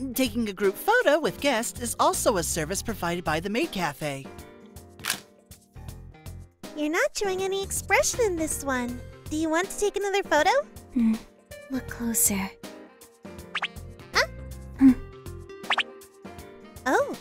Taking a group photo with guests is also a service provided by the Maid Cafe. You're not showing any expression in this one. Do you want to take another photo? Look closer. Huh? Oh,